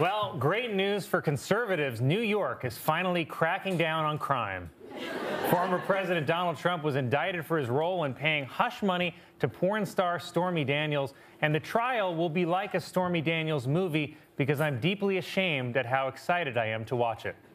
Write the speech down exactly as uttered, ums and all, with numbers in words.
Well, great news for conservatives. New York is finally cracking down on crime. Former President Donald Trump was indicted for his role in paying hush money to porn star Stormy Daniels, and the trial will be like a Stormy Daniels movie because I'm deeply ashamed at how excited I am to watch it.